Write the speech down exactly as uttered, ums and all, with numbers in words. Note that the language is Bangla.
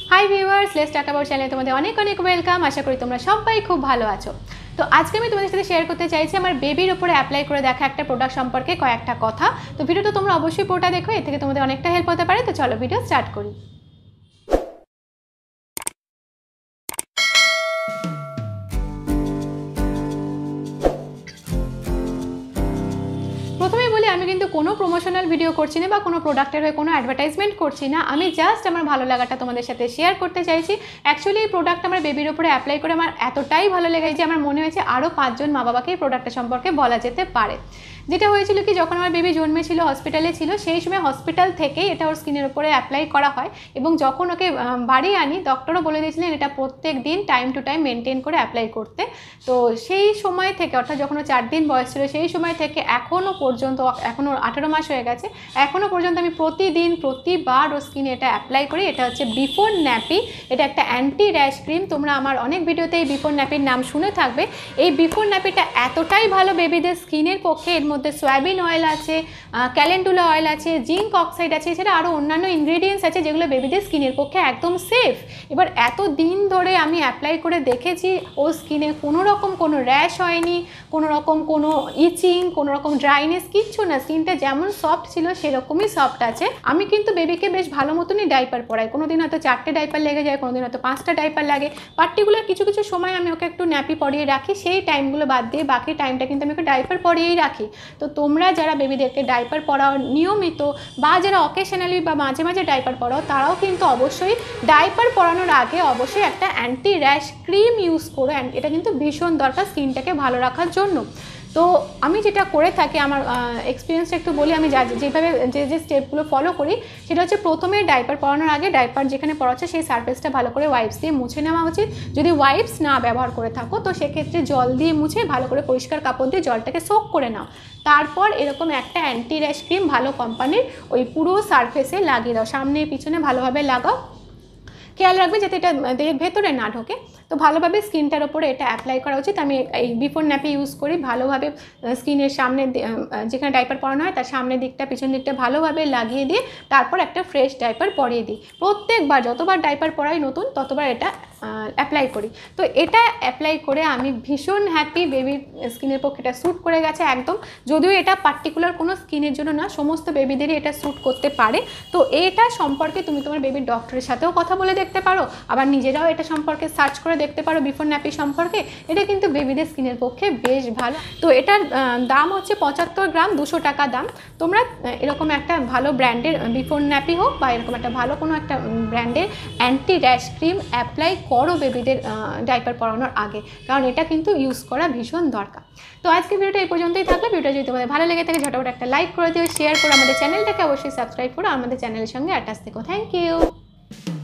High viewers, let's talk about চ্যানেলে তোমাদের অনেক অনেক ওয়েলকাম। আশা করি তোমরা সবাই খুব ভালো আছো। তো আজকে আমি তোমাদের সাথে শেয়ার করতে চাইছি আমার বেবির উপরে অ্যাপ্লাই করে দেখা একটা প্রোডাক্ট সম্পর্কে কয়েকটা কথা। তো ভিডিওটা তোমরা অবশ্যই পুরোটা দেখো, এর থেকে তোমাদের অনেকটা হেল্প হতে পারে। তো চলো ভিডিও স্টার্ট করি। প্রথমেই বলি, আমি কিন্তু কোনো প্রমোশনাল ভিডিও করছি না বা কোনো প্রোডাক্টের হয়ে কোনো অ্যাডভার্টাইজমেন্ট করছি না। আমি জাস্ট আমার ভালো লাগাটা তোমাদের সাথে শেয়ার করতে চাইছি। অ্যাকচুয়ালি এই প্রোডাক্ট আমার বেবির উপরে অ্যাপ্লাই করে আমার এতটাই ভালো লেগেছে যে আমার মনে হয়েছে আরও পাঁচজন মা বাবাকে এই প্রোডাক্টটা সম্পর্কে বলা যেতে পারে। যেটা হয়েছিল কি, যখন আমার বেবি জন্মেছিল হসপিটালে ছিল, সেই সময় হসপিটাল থেকেই এটা ওর স্কিনের উপরে অ্যাপ্লাই করা হয় এবং যখন ওকে বাড়ি আনি ডক্টরও বলে দিয়েছিলেন এটা প্রত্যেক দিন টাইম টু টাইম মেনটেন করে অ্যাপ্লাই করতে। তো সেই সময় থেকে, অর্থাৎ যখন ও চার দিন বয়স ছিল সেই সময় থেকে এখনও পর্যন্ত, এখনও আঠেরো মাস হয়ে গেছে, এখনও পর্যন্ত আমি প্রতিদিন প্রতিবার ও স্কিনে এটা অ্যাপ্লাই করি। এটা হচ্ছে বিফোর ন্যাপি। এটা একটা অ্যান্টি র্যাশ ক্রিম। তোমরা আমার অনেক ভিডিওতে এই বিফোর ন্যাপির নাম শুনে থাকবে। এই বিফোর ন্যাপিটা এতটাই ভালো বেবিদের স্কিনের পক্ষে, এর মধ্যে সয়াবিন অয়েল আছে, ক্যালেন্ডুলা অয়েল আছে, জিঙ্ক অক্সাইড আছে, এছাড়া আরও অন্যান্য ইনগ্রেডিয়েন্টস আছে যেগুলো বেবিদের স্কিনের পক্ষে একদম সেফ। এবার এত দিন ধরে আমি অ্যাপ্লাই করে দেখেছি ও স্কিনে কোনো রকম কোনো র্যাশ হয়নি, কোনো রকম কোনো ইচিং, কোনো রকম ড্রাইনেস, কিচ্ছু না। স্কিনটা যেমন সফট ছিল সেরকমই সফট আছে। আমি কিন্তু বেবিকে বেশ ভালো মতনই ডাইপার পরাই। কোনো দিন হয়তো চারটে ডাইপার লেগে যায়, কোনো দিন হয়তো পাঁচটা ডাইপার লাগে। পার্টিকুলার কিছু কিছু সময় আমি ওকে একটু ন্যাপি পরিয়ে রাখি, সেই টাইমগুলো বাদ দিয়ে বাকি টাইমটা কিন্তু আমি ওকে ডাইপার পরিয়েই রাখি। তো তোমরা যারা বেবিদেরকে ডাইপার পরাও নিয়মিত, বা যারা অকেশনালি বা মাঝে মাঝে ডাইপার পরাও, তারাও কিন্তু অবশ্যই ডাইপার পরানোর আগে অবশ্যই একটা অ্যান্টি র্যাশ ক্রিম ইউজ করো। এটা কিন্তু ভীষণ দরকার স্কিনটাকে ভালো রাখার জন্য। তো আমি যেটা করে থাকি, আমার এক্সপিরিয়েন্সটা একটু বলি। আমি যা যেভাবে যে যে স্টেপগুলো ফলো করি সেটা হচ্ছে, প্রথমে ডাইপার পরানোর আগে ডাইপার যেখানে পরাচ্ছে সেই সারফেসটা ভালো করে ওয়াইপস দিয়ে মুছে নেওয়া উচিত। যদি ওয়াইপস না ব্যবহার করে থাকো তো সেক্ষেত্রে জল দিয়ে মুছে ভালো করে পরিষ্কার কাপড় দিয়ে জলটাকে সোক করে নাও। তারপর এরকম একটা অ্যান্টি র্যাশ ক্রিম ভালো কোম্পানির ওই পুরো সারফেসে লাগিয়ে দাও, সামনে পিছনে ভালোভাবে লাগাও। খেয়াল রাখবে যাতে এটা দেহের ভেতরে না ঢোকে। তো ভালোভাবে স্কিনটার ওপরে এটা অ্যাপ্লাই করা উচিত। আমি এই বিফোর ন্যাপি ইউজ করি। ভালোভাবে স্কিনের সামনে, যেখানে ডাইপার পরানো হয় তার সামনের দিকটা পিছন দিকটা ভালোভাবে লাগিয়ে দিয়ে তারপর একটা ফ্রেশ ডাইপার পরিয়ে দিই। প্রত্যেকবার যতবার ডাইপার পরাই নতুন ততবার এটা অ্যাপ্লাই করি। তো এটা অ্যাপ্লাই করে আমি ভীষণ হ্যাপি। বেবির স্কিনের পক্ষে এটা স্যুট করে গেছে একদম। যদিও এটা পার্টিকুলার কোনো স্কিনের জন্য না, সমস্ত বেবিদেরই এটা স্যুট করতে পারে। তো এটা সম্পর্কে তুমি তোমার বেবির ডক্টরের সাথেও কথা বলে দেখতে পারো, আবার নিজেরাও এটা সম্পর্কে সার্চ করে দেখতে পারো বিফোর ন্যাপি সম্পর্কে। এটা কিন্তু বেবিদের স্কিনের পক্ষে বেশ ভালো। তো এটার দাম হচ্ছে পঁচাত্তর গ্রাম, দুশো টাকা দাম। তোমরা এরকম একটা ভালো ব্র্যান্ডের বিফোর ন্যাপি হোক বা এরকম একটা ভালো কোনো একটা ব্র্যান্ডের অ্যান্টি র্যাশ ক্রিম অ্যাপ্লাই করো বেবিদের ডাইপার পরানোর আগে, কারণ এটা কিন্তু ইউজ করা ভীষণ দরকার। তো আজকে ভিডিওটা এই পর্যন্তই থাকবে। ভিডিওটা যদি তোমাদের ভালো লেগে থাকে ঝটপট একটা লাইক করে দিও, শেয়ার করো, আমাদের চ্যানেলটাকে অবশ্যই সাবস্ক্রাইব করো, আমাদের চ্যানেলের সঙ্গে অ্যাটাচ থেকো। Thank you.